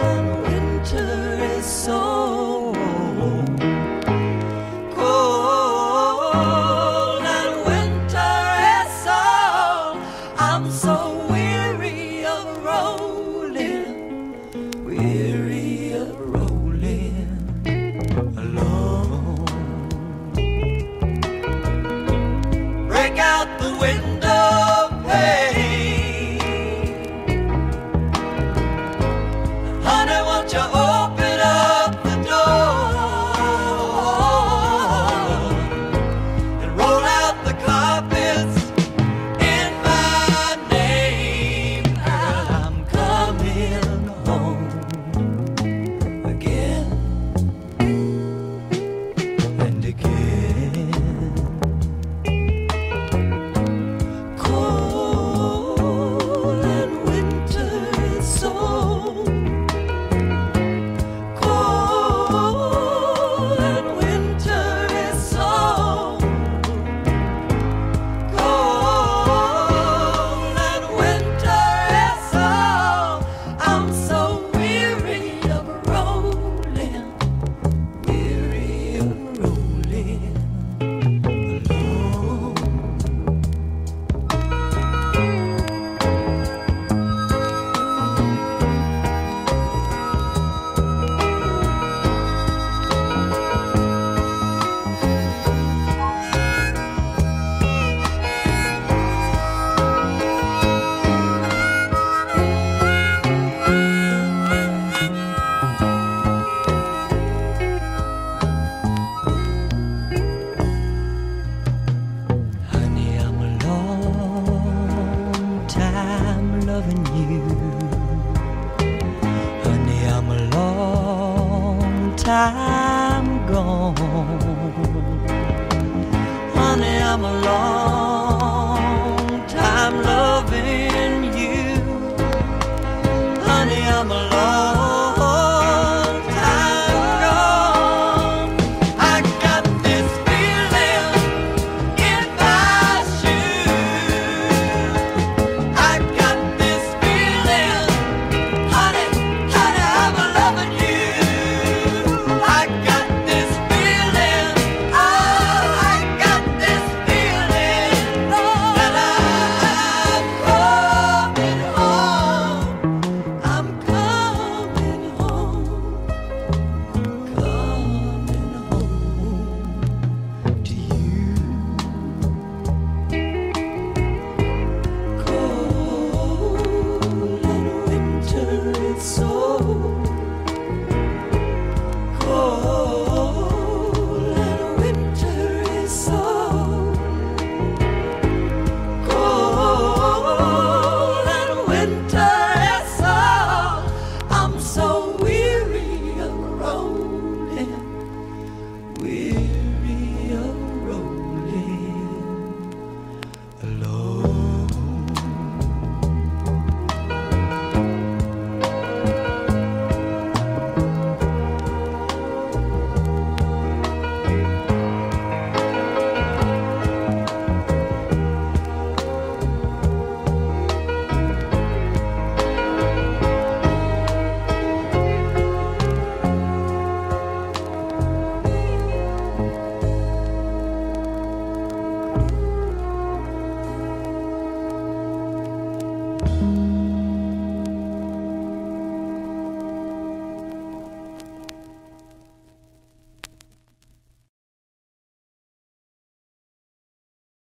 and winter is so cold, and winter is so, I'm so weary of rolling, weary of rolling alone. Break out the window pane, honey, won't you open up the door and roll out the carpets in my name, girl, I'm coming home again and again. Cold and winter is so cold, and winter is so cold, and winter is so, I'm so weary of rolling, weary of rolling alone. Honey, I'm a long time loving you. Honey, I'm a long time gone. Honey, I'm a long time loving you. Honey, I'm a long time gone. I got this feeling in my shoes. I got this feeling, honey, honey, I'm a loving you.